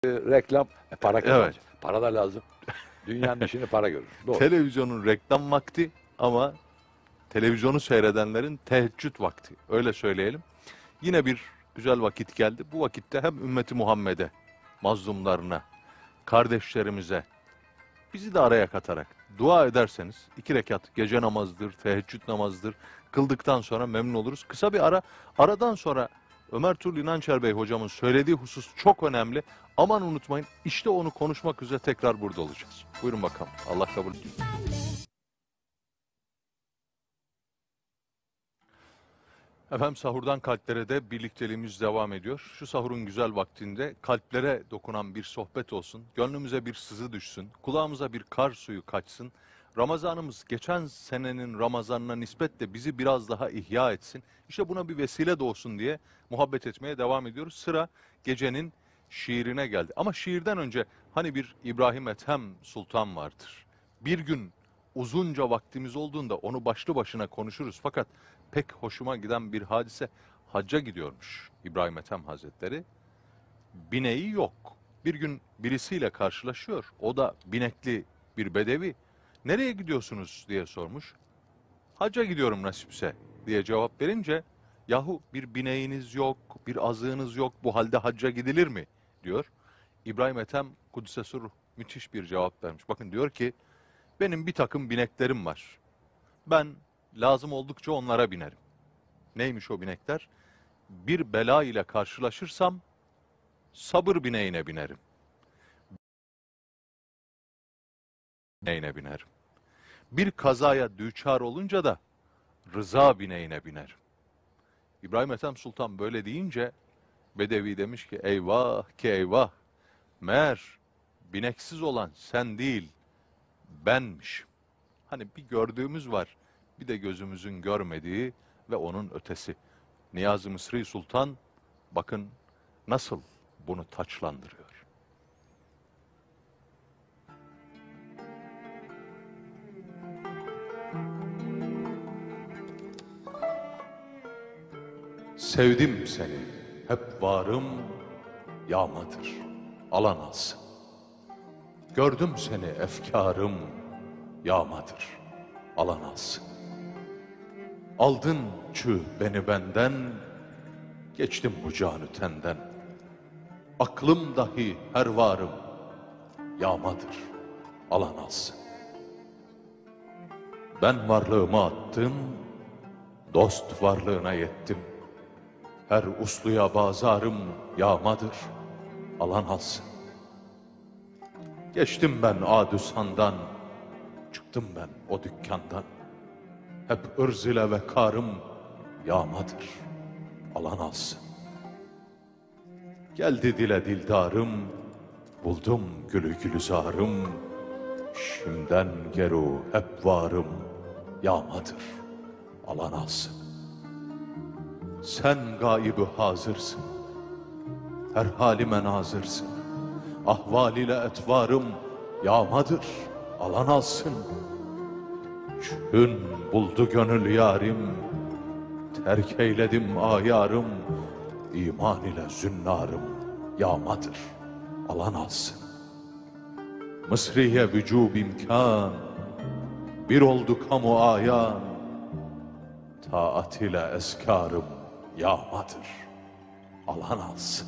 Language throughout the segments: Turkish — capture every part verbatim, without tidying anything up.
reklam, e, para Evet. kazanacak. Para da lazım. Dünyanın işini para görür. Doğru. Televizyonun reklam vakti ama televizyonu seyredenlerin teheccüd vakti. Öyle söyleyelim. Yine bir güzel vakit geldi. Bu vakitte hem ümmeti Muhammed'e, mazlumlarına, kardeşlerimize, bizi de araya katarak dua ederseniz, iki rekat gece namazıdır, teheccüd namazıdır, kıldıktan sonra memnun oluruz. Kısa bir ara, aradan sonra Ömer Tuğrul İnançer Bey hocamın söylediği husus çok önemli. Aman unutmayın, işte onu konuşmak üzere tekrar burada olacağız. Buyurun bakalım. Allah kabul etsin. Efendim, sahurdan kalplere de birlikteliğimiz devam ediyor. Şu sahurun güzel vaktinde kalplere dokunan bir sohbet olsun, gönlümüze bir sızı düşsün, kulağımıza bir kar suyu kaçsın. Ramazanımız geçen senenin Ramazanına nispetle bizi biraz daha ihya etsin. İşte buna bir vesile de olsun diye muhabbet etmeye devam ediyoruz. Sıra gecenin şiirine geldi. Ama şiirden önce hani bir İbrahim Ethem Sultan vardır. Bir gün uzunca vaktimiz olduğunda onu başlı başına konuşuruz. Fakat pek hoşuma giden bir hadise, hacca gidiyormuş İbrahim Ethem Hazretleri. Bineği yok. Bir gün birisiyle karşılaşıyor. O da binekli bir bedevi. Nereye gidiyorsunuz diye sormuş. Hacca gidiyorum nasipse diye cevap verince, yahu bir bineğiniz yok, bir azığınız yok, bu halde hacca gidilir mi diyor. İbrahim Ethem Kuddise Ruh müthiş bir cevap vermiş. Bakın, diyor ki, benim bir takım bineklerim var. Ben lazım oldukça onlara binerim. Neymiş o binekler? Bir bela ile karşılaşırsam sabır bineğine binerim. Bineğine binerim. Bir kazaya düçar olunca da rıza bineğine binerim. İbrahim Ethem Sultan böyle deyince bedevi demiş ki, eyvah ki eyvah, meğer bineksiz olan sen değil benmişim. Hani bir gördüğümüz var, bir de gözümüzün görmediği ve onun ötesi. Niyazi Mısri Sultan bakın nasıl bunu taçlandırıyor. Sevdim seni, hep varım yağmadır, alan alsın. Gördüm seni, efkarım yağmadır, alan alsın. Aldın çü beni benden, geçtim bu canı tenden. Aklım dahi her varım yağmadır, alan alsın. Ben varlığımı attım, dost varlığına yettim. Her usluya bazarım yağmadır, alan alsın. Geçtim ben Adüsan'dan, çıktım ben o dükkandan. Hep ırz ile ve karım yağmadır, alan alsın. Geldi dile dildarım, buldum gülü gülizarım. Şimden geru hep varım yağmadır, alan alsın. Sen gaibü hazırsın, her halime nazırsın. Ahval ile etvarım yağmadır, alan alsın. Çün buldu gönül yarim, terk eyledim ayarım. İman ile zünnarım yağmadır, alan alsın. Mısriye vücub imkan, bir oldu kamu ayan. Taat ile eskarım yağmadır, alan alsın.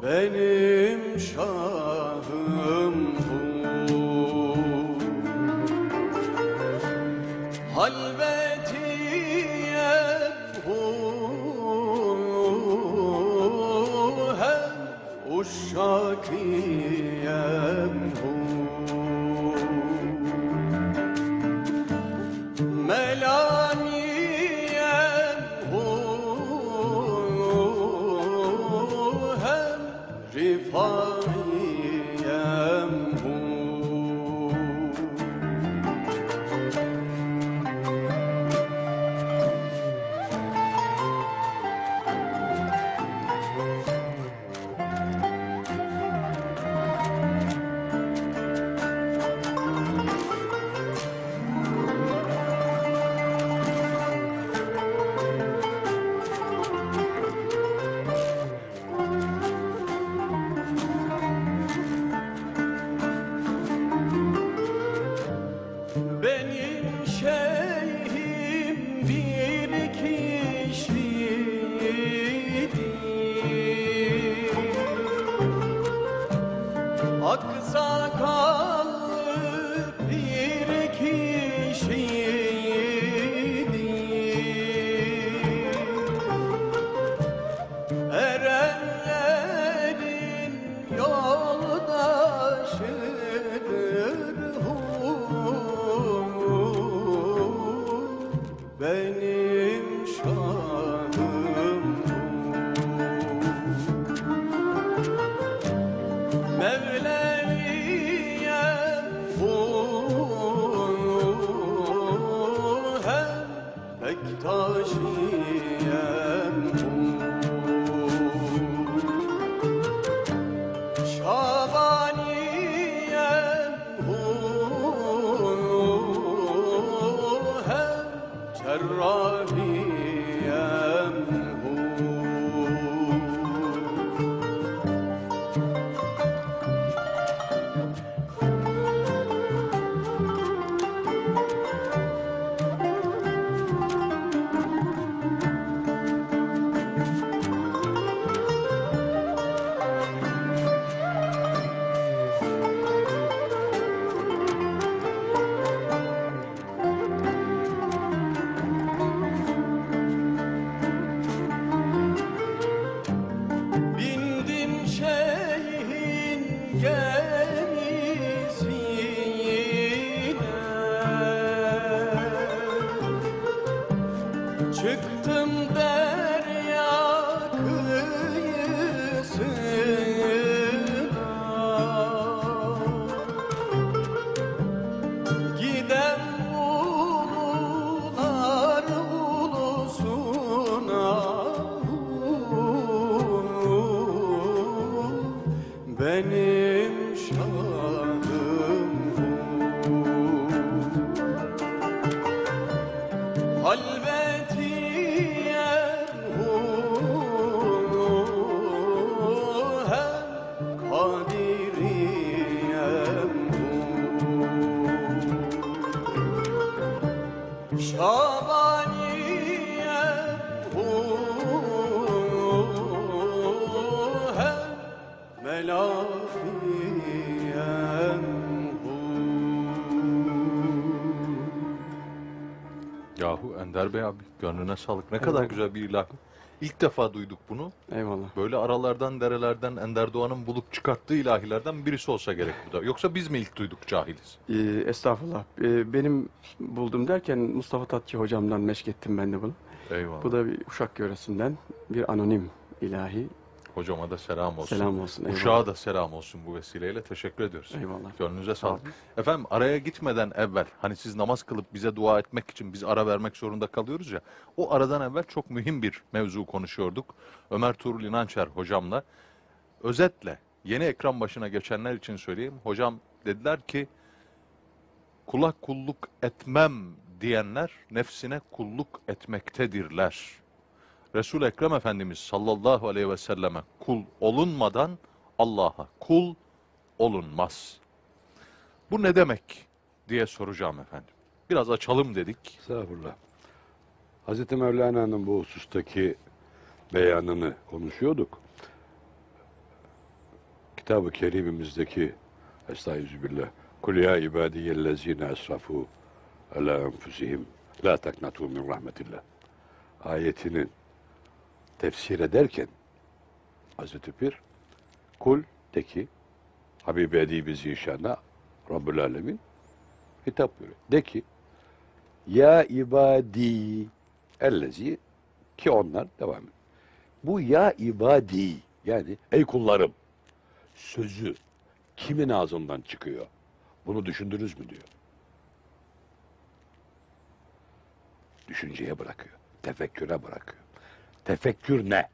benim şahım bu. Halvetiyem hu hem uşşakiyem hu. Melaniyem hu hem rifaiyem hu. Benim şeyhim bir kişidir, aksakallı bir kişidir. Erenlerin yoldaşıdır hu, benim şahım bu. Mevleviyem hu hem Bektaşiyem hu. Şabaniyem hu hem Cerrahiyem hu. Bindim şeyhin gemisine, çıktım derya kıyısına. Gidem ulular ulusuna, benim şahım bu. Halvetiyem hu hem kadiriyem hu. Şabaniyem hu hem melafiyem hu. Yahu Ender Bey abi, gönlüne sağlık. Ne kadar güzel bir ilahi. İlk defa duyduk bunu. Eyvallah. Böyle aralardan, derelerden Ender Doğan'ın bulup çıkarttığı ilahilerden birisi olsa gerek bu da. Yoksa biz mi ilk duyduk, cahiliz? Ee, estağfurullah. Ee, benim buldum derken Mustafa Tatçı hocamdan meşk ettim ben de bunu. Eyvallah. Bu da bir Uşak yöresinden bir anonim ilahi. Hocama da selam olsun. Selam olsun. Eyvallah. Uşağa da selam olsun bu vesileyle. Teşekkür ediyoruz. Eyvallah. Gönlünüze Sağ sağlık. olun. Efendim, araya gitmeden evvel, hani siz namaz kılıp bize dua etmek için biz ara vermek zorunda kalıyoruz ya. O aradan evvel çok mühim bir mevzu konuşuyorduk. Ömer Tuğrul İnançer hocamla. Özetle yeni ekran başına geçenler için söyleyeyim. Hocam dediler ki, kula kulluk etmem diyenler nefsine kulluk etmektedirler. Resul-i Ekrem Efendimiz sallallahu aleyhi ve selleme kul olunmadan Allah'a kul olunmaz. Bu ne demek diye soracağım efendim. Biraz açalım dedik. Estağfurullah. Hazreti Mevlana'nın bu husustaki beyanını konuşuyorduk. Kitab-ı Kerim'imizdeki Estağfirullah. Kul ya ibadiyellezine esrafu ala enfusihim la taknatu min rahmetillah. Ayetini tefsir ederken Hazreti Pir kul de ki Habibi Edibi Zişan'a Rabbül Alemin hitap buyuruyor. De ki ya ibadi ellezi ki onlar devam ediyor. Bu ya ibadi yani ey kullarım sözü kimin ağzından çıkıyor? Bunu düşündünüz mü diyor. Düşünceye bırakıyor. Tefekküre bırakıyor. Tefekkür ne?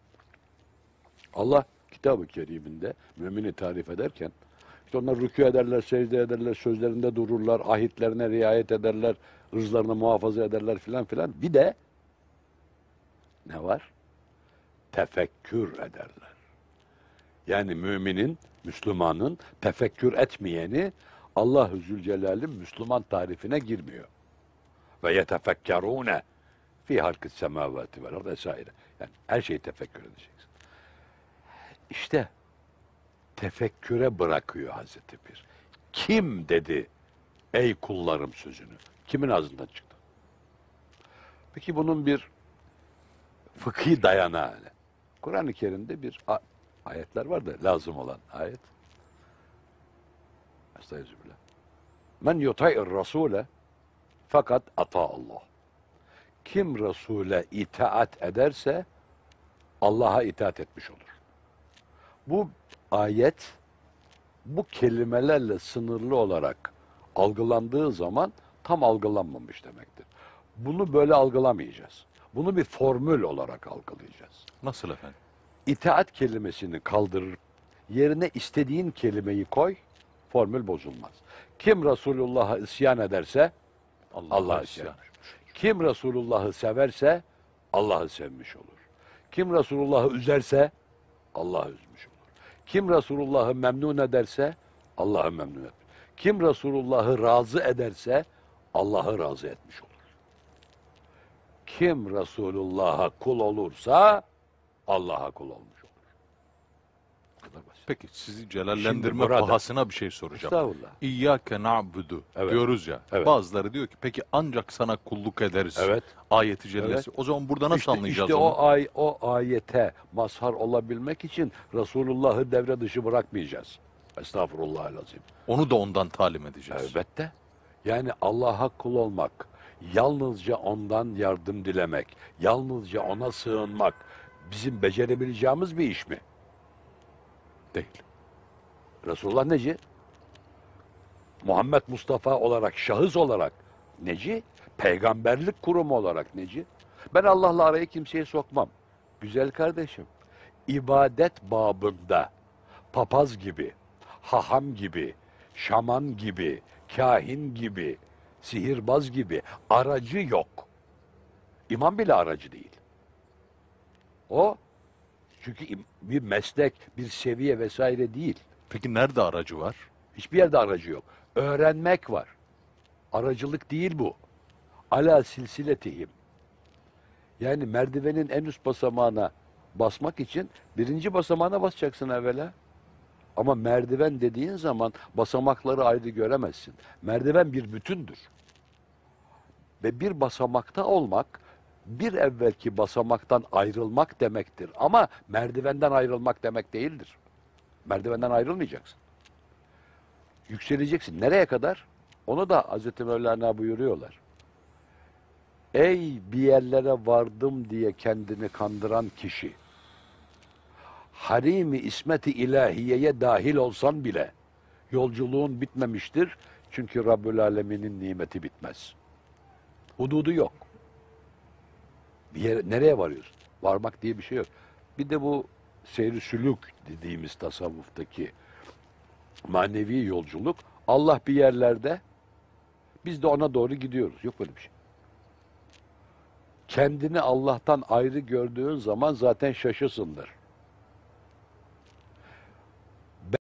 Allah Kitab-ı Kerim'inde mümini tarif ederken işte onlar rükû ederler, secde ederler, sözlerinde dururlar, ahitlerine riayet ederler, ırzlarını muhafaza ederler filan filan. Bir de ne var? Tefekkür ederler. Yani müminin, Müslümanın tefekkür etmeyeni Allah-u Zülcelal'in Müslüman tarifine girmiyor. Ve yetefekkerûne fî halkis semâvâti vel ard vesaire. Yani her şeyi tefekkür edeceksin. İşte tefekküre bırakıyor Hazreti Pir. Kim dedi ey kullarım sözünü? Kimin ağzından çıktı? Peki bunun bir fıkhi dayanağı ne? Kur'an-ı Kerim'de bir ayetler var da lazım olan ayet. Estağfirullah. Men yuta'ir rasule fakat ata Allah. Kim Resul'e itaat ederse Allah'a itaat etmiş olur. Bu ayet bu kelimelerle sınırlı olarak algılandığı zaman tam algılanmamış demektir. Bunu böyle algılamayacağız. Bunu bir formül olarak algılayacağız. Nasıl efendim? İtaat kelimesini kaldırır, yerine istediğin kelimeyi koy, formül bozulmaz. Kim Resulullah'a isyan ederse Allah'a Allah'a isyan isyan. Kim Resulullah'ı severse Allah'ı sevmiş olur. Kim Resulullah'ı üzerse Allah'ı üzmüş olur. Kim Resulullah'ı memnun ederse Allah'ı memnun etmiş. Kim Resulullah'ı razı ederse Allah'ı razı etmiş olur. Kim Resulullah'a kul olursa Allah'a kul olmuş olur. Bu kadar basit. Peki sizi celallendirme burada- pahasına bir şey soracağım. Estağfurullah. İyyâke na'budu Evet. diyoruz ya. Evet. Bazıları diyor ki peki ancak sana kulluk ederiz. Evet. Ayeti cellesi. O zaman burada nasıl İşte, anlayacağız işte onu? o, ay, o ayete mazhar olabilmek için Resulullah'ı devre dışı bırakmayacağız. Estağfurullahal-azim. Onu da ondan talim edeceğiz. Elbette. Yani Allah'a kul olmak, yalnızca ondan yardım dilemek, yalnızca ona sığınmak bizim becerebileceğimiz bir iş mi? Değil. Resulullah neci? Muhammed Mustafa olarak, şahıs olarak neci? Peygamberlik kurumu olarak neci? Ben Allah'la araya kimseyi sokmam. Güzel kardeşim, ibadet babında papaz gibi, haham gibi, şaman gibi, kahin gibi, sihirbaz gibi aracı yok. İmam bile aracı değil. O çünkü im- bir meslek, bir seviye vesaire değil. Peki nerede aracı var? Hiçbir yerde aracı yok. Öğrenmek var. Aracılık değil bu. Ala silsiletihim. Yani merdivenin en üst basamağına basmak için birinci basamağına basacaksın evvela. Ama merdiven dediğin zaman basamakları ayrı göremezsin. Merdiven bir bütündür. Ve bir basamakta olmak, bir evvelki basamaktan ayrılmak demektir. Ama merdivenden ayrılmak demek değildir. Merdivenden ayrılmayacaksın. Yükseleceksin. Nereye kadar? Onu da Hazreti Mevlana buyuruyorlar. Ey bir yerlere vardım diye kendini kandıran kişi, harimi ismeti ilahiyeye dahil olsan bile yolculuğun bitmemiştir. Çünkü Rabbül Alemin'in nimeti bitmez. Hududu yok. Bir yere, nereye varıyorsun? Varmak diye bir şey yok. Bir de bu seyri sülük dediğimiz tasavvuftaki manevi yolculuk, Allah bir yerlerde, biz de ona doğru gidiyoruz. Yok böyle bir şey. Kendini Allah'tan ayrı gördüğün zaman zaten şaşısındır.